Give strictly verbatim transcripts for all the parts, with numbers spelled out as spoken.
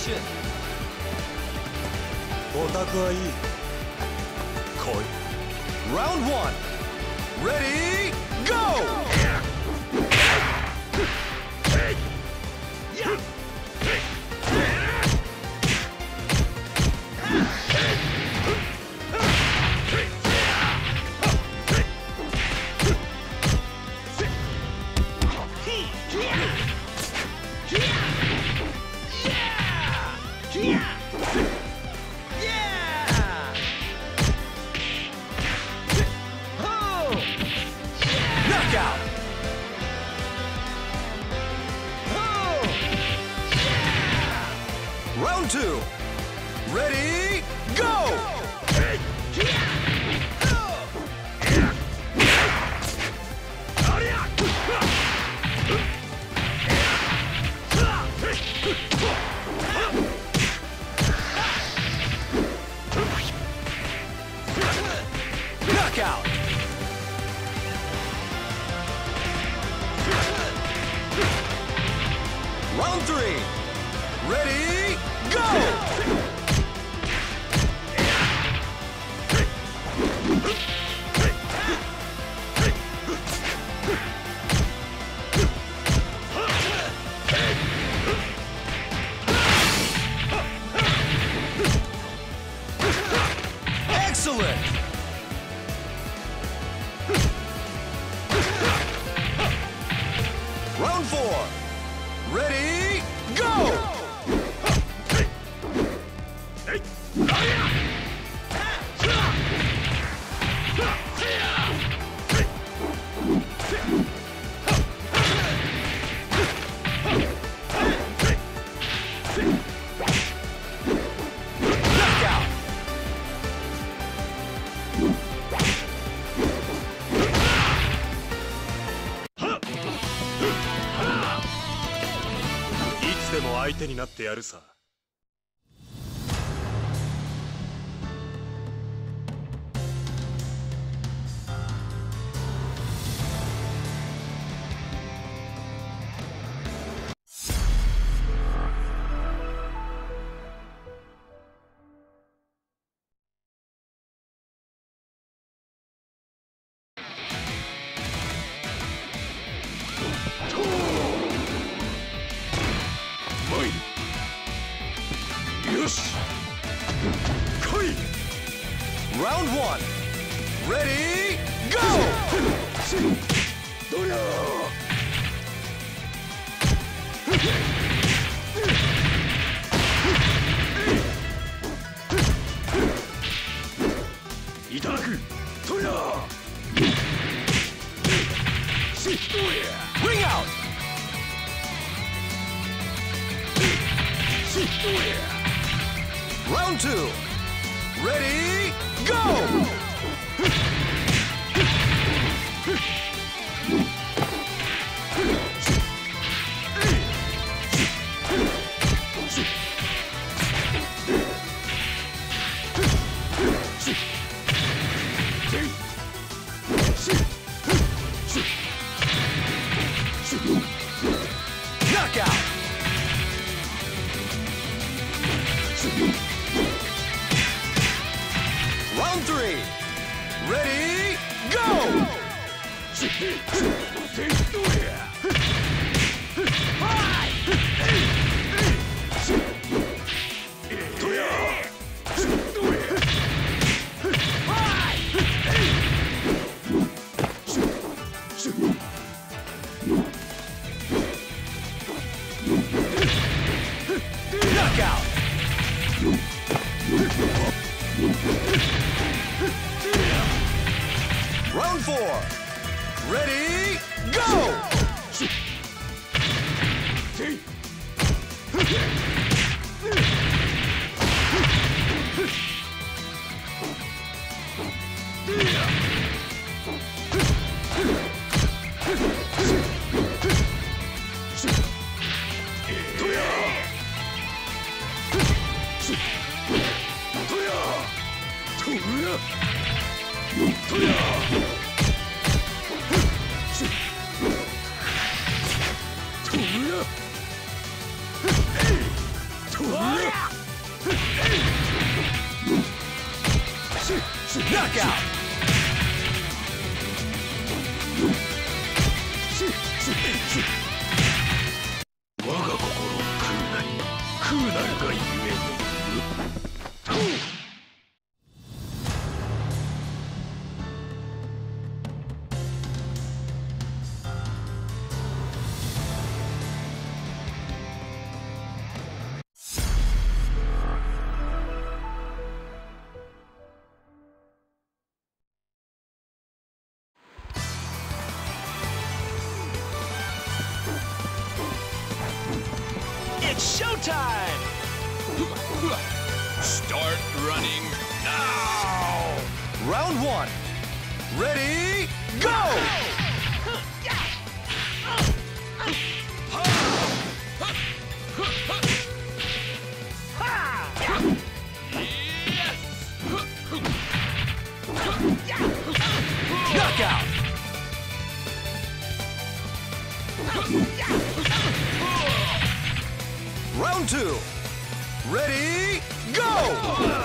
action. オタクはいい。来い。 Round one. Ready, go! Knockout! Round two. Ready, go! Knockout! Round three. Ready, go! Excellent! Round four. Ready, go! Knockout! Iつでも相手になってやるさ。よし、来い。 Round one. Ready, go! どりゃいただく。そりゃしっとり Ring out! しっとり Round two. Ready, go! Knockout! Round three. Ready, go! Knockout! Round four. Ready, go! Knockout! Knockout! It's showtime! Start running now! Round one. Ready, go! Knockout! Round two. Ready, go!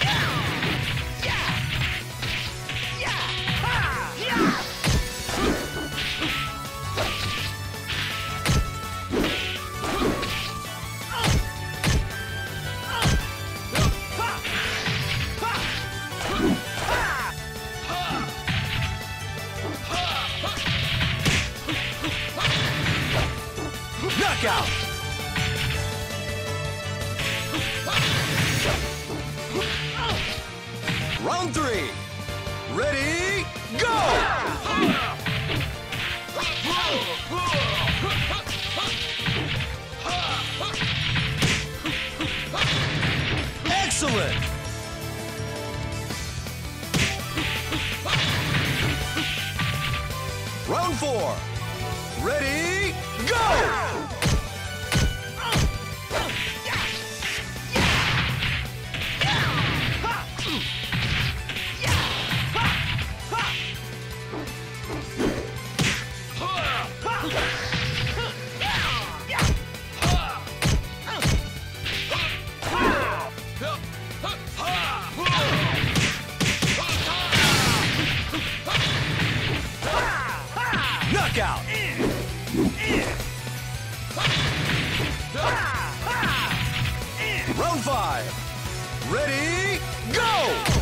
Knockout! Round three. Ready, go! Excellent! Round four. Ready, go! Knockout! Round five. Ready, go!